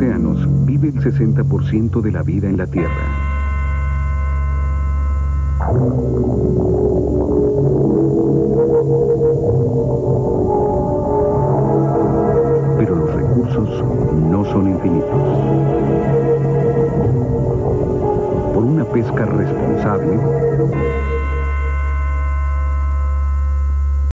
océanos vive el 60% de la vida en la Tierra. Pero los recursos no son infinitos. Por una pesca responsable,